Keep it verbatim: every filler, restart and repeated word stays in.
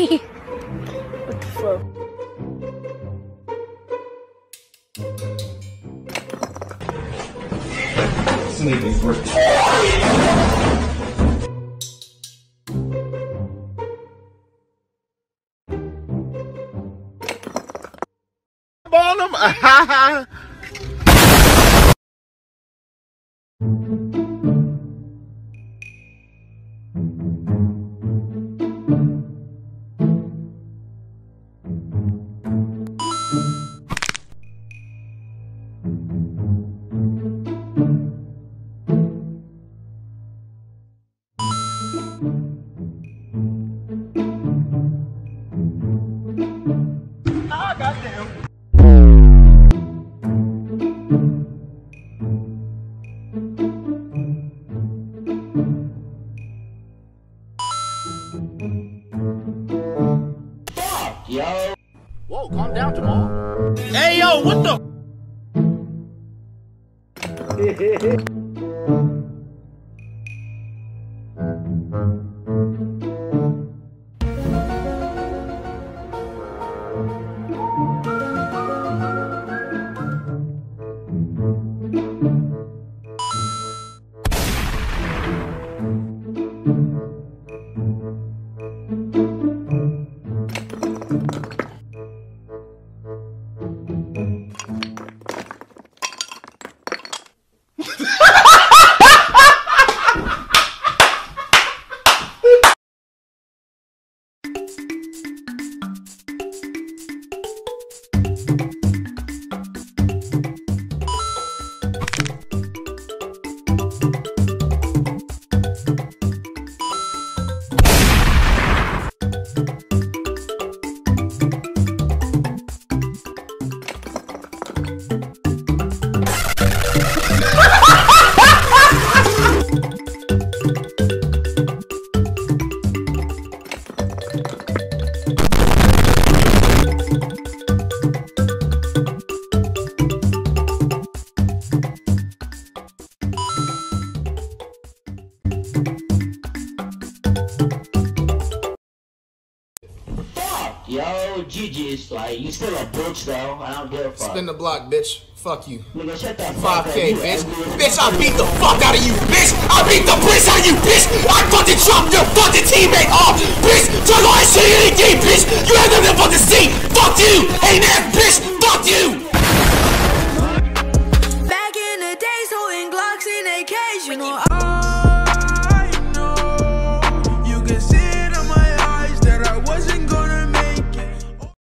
What the fuck? Sleeping for on him. Ah, goddamn. Fuck, yo. Whoa, calm down, Jamal. Hey, yo, what the? Yo, G G's, like, you still a bitch, though. I don't give a fuck. Spin the block, bitch. Fuck you. Nigga, shut that five K, fuck up. bitch. Bitch, I beat the fuck out of you, bitch. I beat the piss out of you, bitch. I fucking chopped your fucking teammate off, bitch. Turn on that shit in the game, bitch. You have nothing to fucking see. Fuck you. Hey, man, bitch. Fuck you. Back in the days, holding Glocks in A Ks, you know.